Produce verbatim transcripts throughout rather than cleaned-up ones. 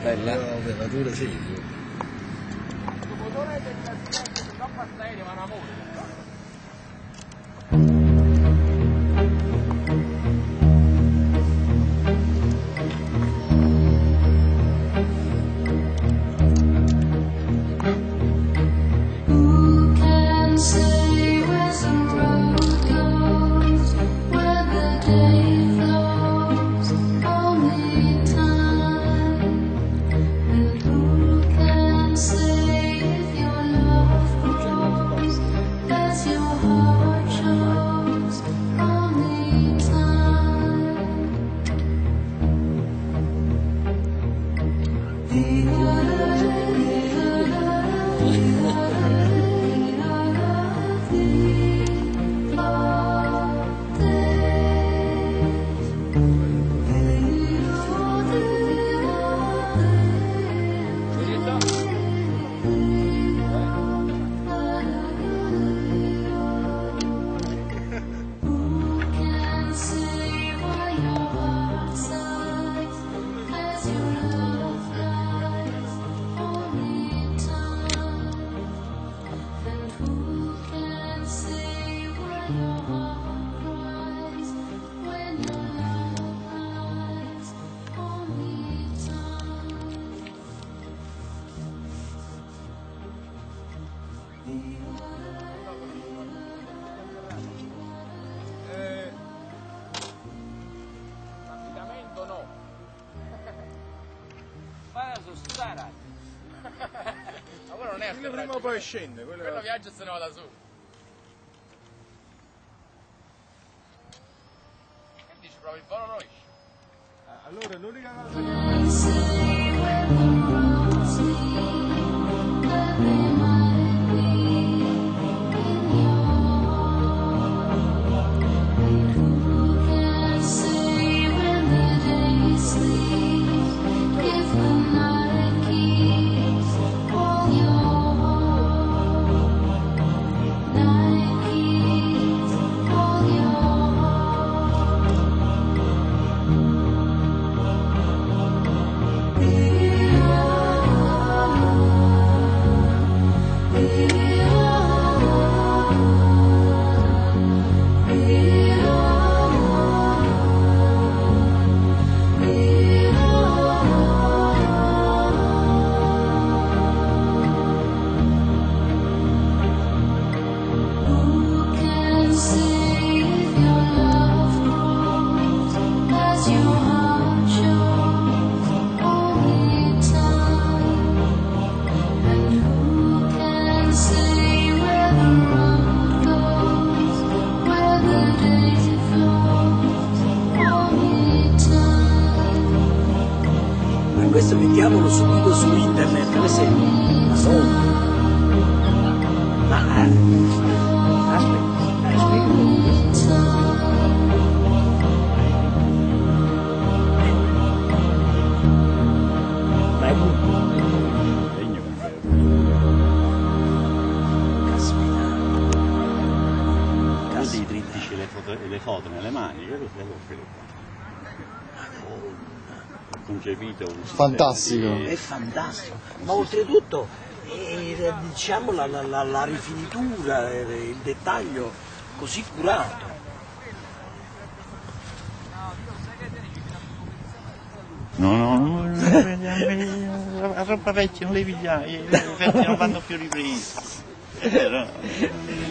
Bella. Operatore serio. Il motore del silenzio, non passa aereo, ma un amore. Ma quello non è quello prima o poi scende, quello, quello viaggio se ne va da su. Che dici, provi il volo noi? Allora l'unica cosa che questo mettiamolo subito su internet, per esempio. Ma no. Ma aspetta, aspetta. Ma è Legno con caspita. Tu ti trittici le foto, le foto nelle mani, quello sei quello qua. Concepito un fantastico, di... è fantastico, ma oltretutto eh, diciamo la, la, la rifinitura, eh, il dettaglio così curato. No, no, no, la roba vecchia non le pigliare, i effetti non vanno più ripresi. È vero.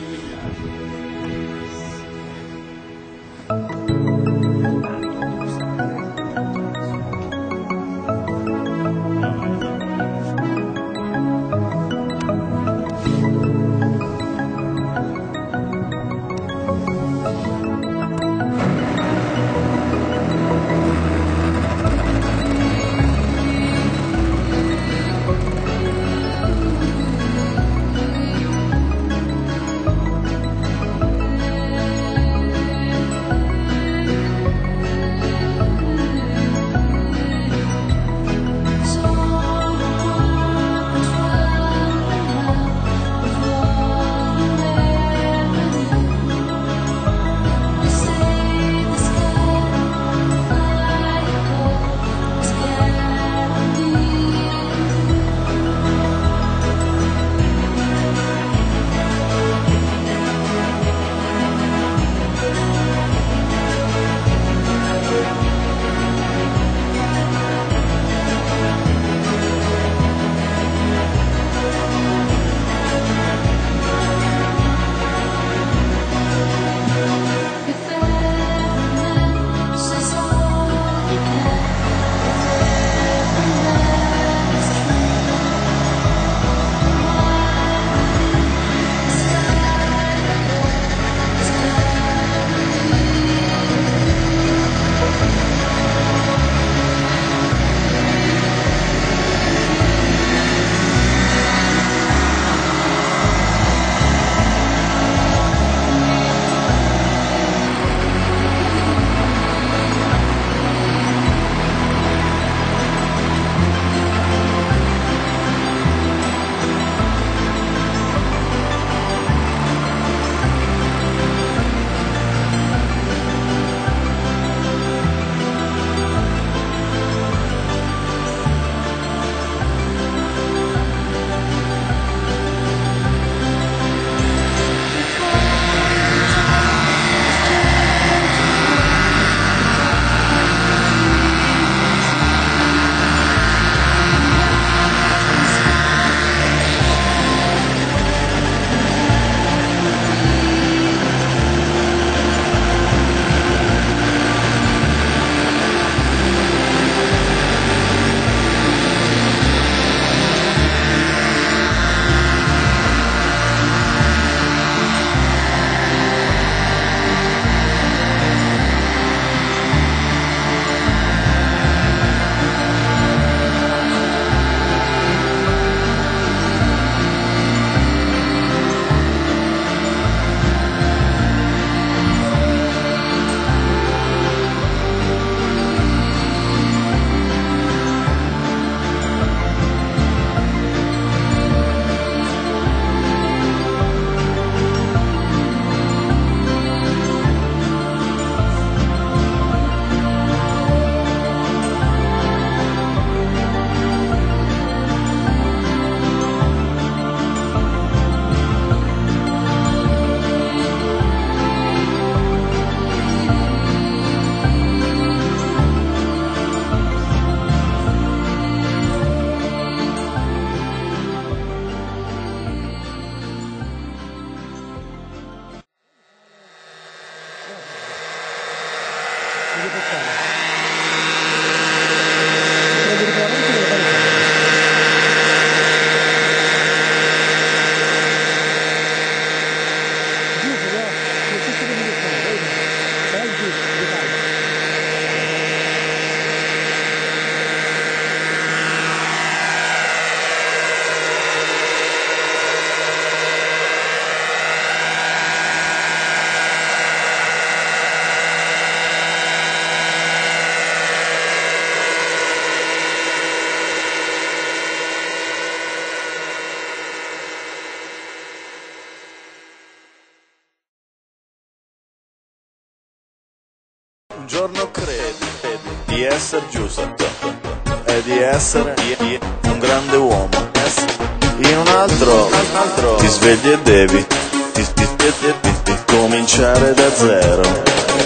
di essere giusto e di essere un grande uomo. In un altro, un altro ti svegli e devi ti, ti, ti, ti, ti, ti, cominciare da zero.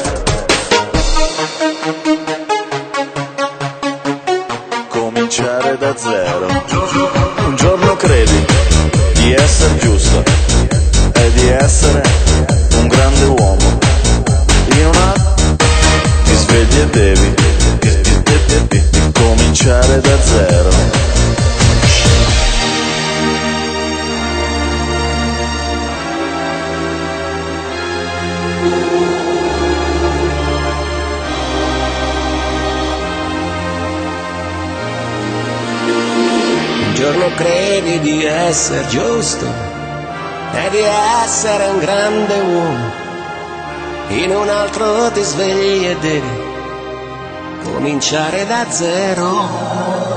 Cominciare da zero. Un giorno credi di essere giusto e di essere un grande uomo. In un altro ti svegli e devi ti, ti, ti, ti, ti, ti, cominciare da zero. Un giorno credi di essere giusto e di essere un grande uomo, in un altro ti svegli e devi cominciare da zero.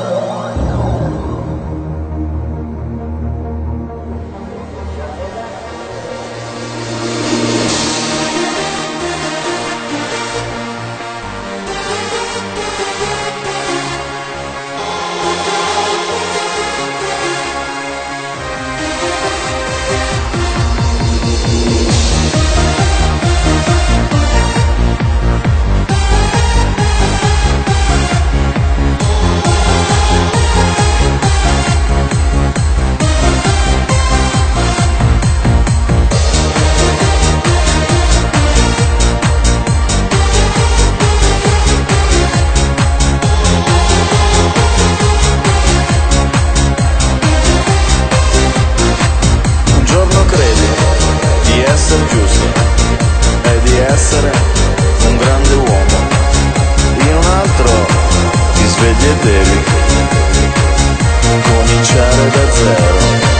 Giusto è di essere un grande uomo, in un altro ti svegli e devi cominciare da zero.